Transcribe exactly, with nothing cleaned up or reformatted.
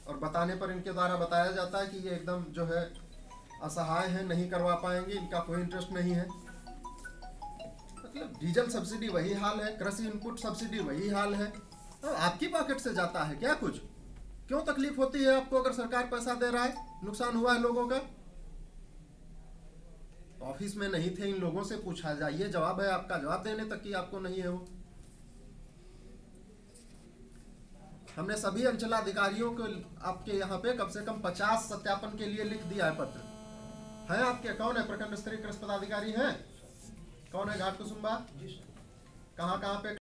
और बताने पर इनके द्वारा बताया जाता है कि ये एकदम जो है असहाय हैं, नहीं करवा पाएंगे, इनका कोई इंटरेस्ट नहीं है। मतलब डीजल सब्सिडी वही हाल है, कृषि इनपुट सब्सिडी वही हाल है, तो आपकी पॉकेट से जाता है क्या कुछ? क्यों तकलीफ होती है आपको अगर सरकार पैसा दे रहा है, नुकसान हुआ है लोगों का? ऑफिस में नहीं थे, इन लोगों से पूछा जाइए, जवाब है आपका, जवाब देने तक की आपको नहीं है वो। हमने सभी अंचलाधिकारियों को आपके यहाँ पे कम से कम पचास सत्यापन के लिए लिख दिया है पत्र। है आपके? कौन है प्रखंड स्तरीय कृषि पदाधिकारी हैं? कौन है? घाट कुसुम्बा? कहाँ कहाँ पे